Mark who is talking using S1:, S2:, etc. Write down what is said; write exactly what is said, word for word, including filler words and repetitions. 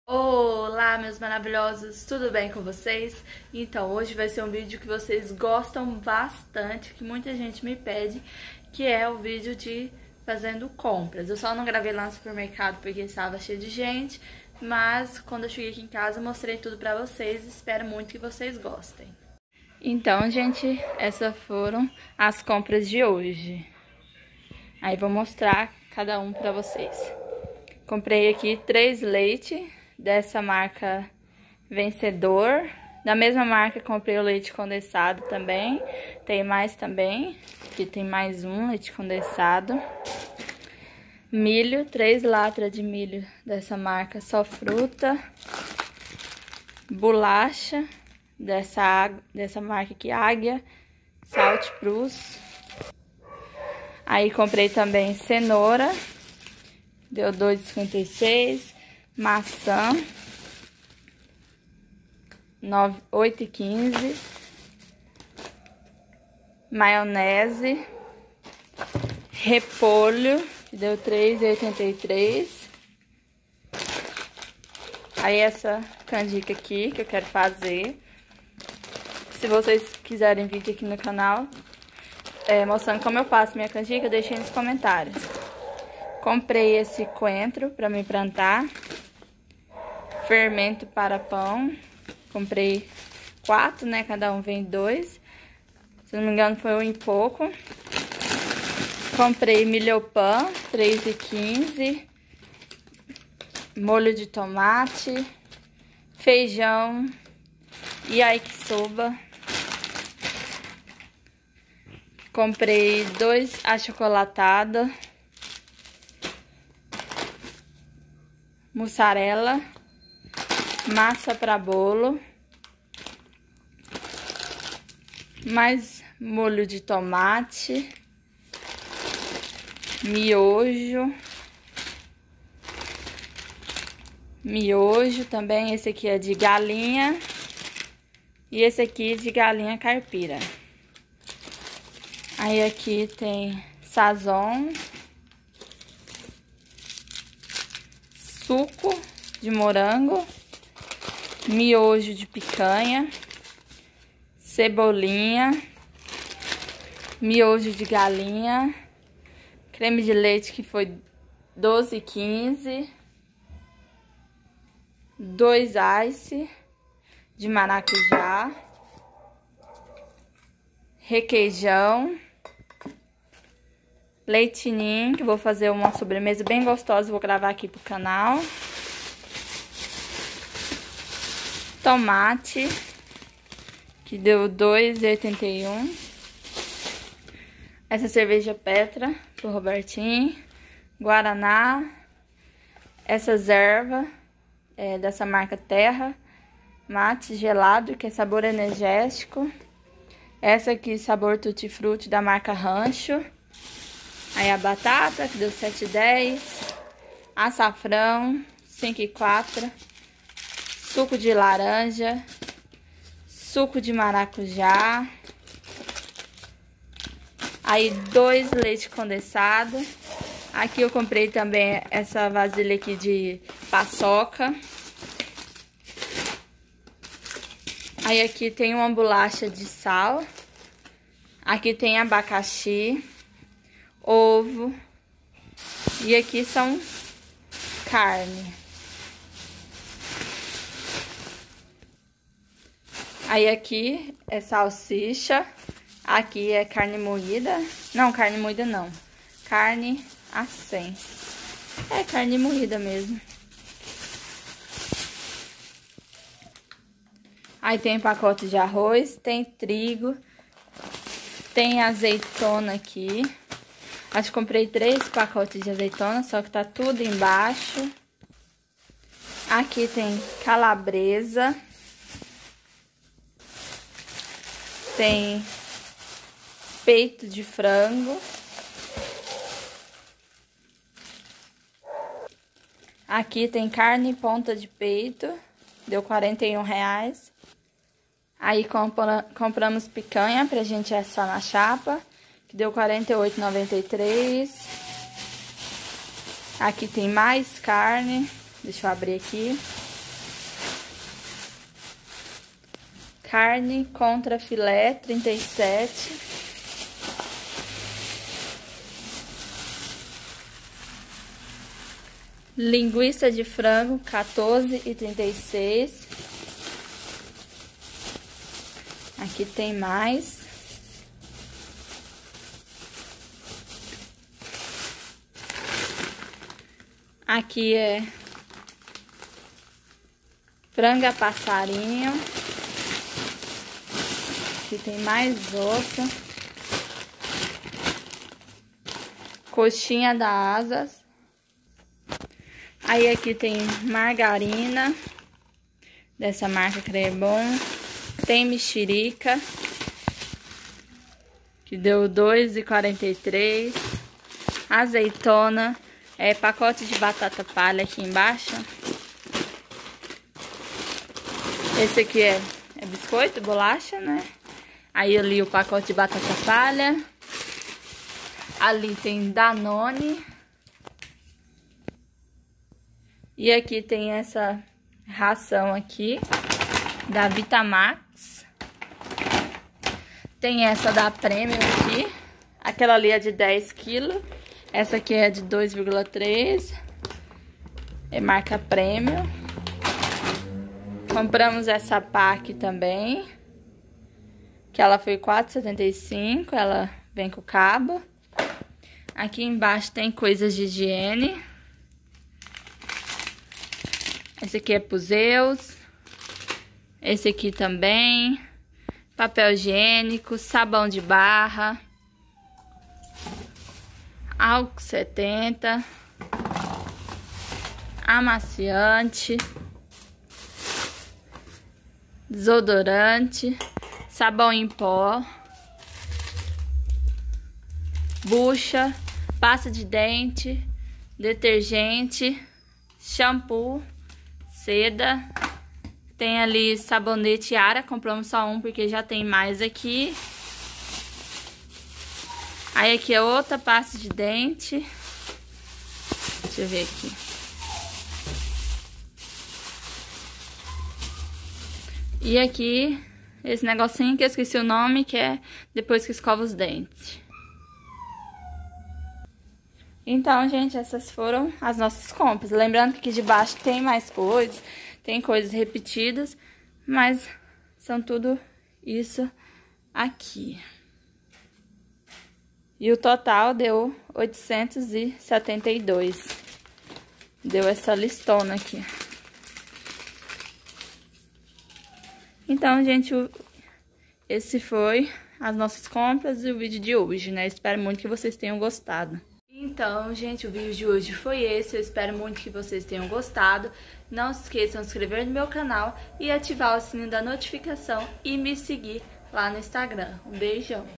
S1: Olá, meus maravilhosos, tudo bem com vocês? Então, hoje vai ser um vídeo que vocês gostam bastante, que muita gente me pede, que é o vídeo de fazendo compras. Eu só não gravei lá no supermercado porque estava cheio de gente, mas quando eu cheguei aqui em casa eu mostrei tudo pra vocês, espero muito que vocês gostem. Então, gente, essas foram as compras de hoje. Aí vou mostrar cada um pra vocês. Comprei aqui três leite dessa marca Vencedor. Da mesma marca comprei o leite condensado também. Tem mais também. Aqui tem mais um leite condensado. Milho, três latras de milho dessa marca Só Fruta. Bolacha dessa, dessa marca aqui, Águia, Salt Plus. Aí comprei também cenoura. Deu dois reais e cinquenta e seis centavos. Maçã, oito reais e quinze centavos. Maionese. Repolho, que deu três reais e oitenta e três centavos. Aí essa canjica aqui, que eu quero fazer. Se vocês quiserem vídeo aqui no canal, é, mostrando como eu faço minha canjica, deixem nos comentários. Comprei esse coentro para me plantar. Fermento para pão. Comprei quatro, né? Cada um vem dois. Se não me engano, foi um e pouco. Comprei milho-pã, três reais e quinze centavos. Molho de tomate. Feijão. E yakisoba. Comprei dois achocolatados. Mussarela, massa para bolo, mais molho de tomate, miojo, miojo também, esse aqui é de galinha e esse aqui de galinha caipira. Aí aqui tem sazon, suco de morango, miojo de picanha, cebolinha, miojo de galinha, creme de leite que foi doze reais e quinze centavos, dois ice de maracujá, requeijão, leite ninho, que vou fazer uma sobremesa bem gostosa, vou gravar aqui pro canal. Tomate, que deu dois reais e oitenta e um centavos. Essa cerveja Petra, pro Robertinho. Guaraná. Essas ervas, é, dessa marca Terra. Mate gelado, que é sabor energético. Essa aqui, sabor Tutti Frutti, da marca Rancho. Aí a batata, que deu sete reais e dez centavos. Açafrão, cinco reais e quatro centavos. Suco de laranja. Suco de maracujá. Aí dois leite condensado. Aqui eu comprei também essa vasilha aqui de paçoca. Aí aqui tem uma bolacha de sal. Aqui tem abacaxi. Ovo. E aqui são carne. Aí aqui é salsicha. Aqui é carne moída. Não, carne moída não. Carne acém. É carne moída mesmo. Aí tem pacote de arroz. Tem trigo. Tem azeitona aqui. Acho que comprei três pacotes de azeitona, só que tá tudo embaixo. Aqui tem calabresa. Tem peito de frango. Aqui tem carne ponta de peito. Deu quarenta e um reais. Aí compra, compramos picanha pra gente assar na chapa, que deu quarenta e oito reais e noventa e três centavos. Aqui tem mais carne. Deixa eu abrir aqui. Carne contra filé, trinta e sete. Linguiça de frango, quatorze e trinta e seis. Aqui tem mais. Aqui é frango a passarinho. Aqui tem mais outra. Coxinha da Asas. Aí aqui tem margarina, dessa marca Crebon. Tem mexerica, que deu dois reais e quarenta e três centavos. Azeitona, é pacote de batata palha aqui embaixo. Esse aqui é, é biscoito, bolacha, né? Aí ali o pacote de batata palha. Ali tem Danone. E aqui tem essa ração aqui, da Vitamax. Tem essa da Premium aqui. Aquela ali é de dez quilos. Essa aqui é de dois vírgula três. É marca Premium. Compramos essa pá aqui também, que ela foi quatro reais e setenta e cinco centavos. Ela vem com cabo. Aqui embaixo tem coisas de higiene. Esse aqui é pro Zeus. Esse aqui também. Papel higiênico, sabão de barra. Álcool setenta. Amaciante. Desodorante. Sabão em pó. Bucha. Pasta de dente. Detergente. Shampoo. Seda. Tem ali sabonete Ara, compramos só um porque já tem mais aqui. Aí aqui é outra pasta de dente. Deixa eu ver aqui. E aqui, esse negocinho que eu esqueci o nome, que é depois que escova os dentes. Então, gente, essas foram as nossas compras. Lembrando que aqui de baixo tem mais coisas, tem coisas repetidas, mas são tudo isso aqui. E o total deu oitocentos e setenta e dois. Deu essa listona aqui. Então, gente, esse foi as nossas compras e o vídeo de hoje, né? Espero muito que vocês tenham gostado. Então, gente, o vídeo de hoje foi esse. Eu espero muito que vocês tenham gostado. Não se esqueçam de se inscrever no meu canal e ativar o sininho da notificação e me seguir lá no Instagram. Um beijão!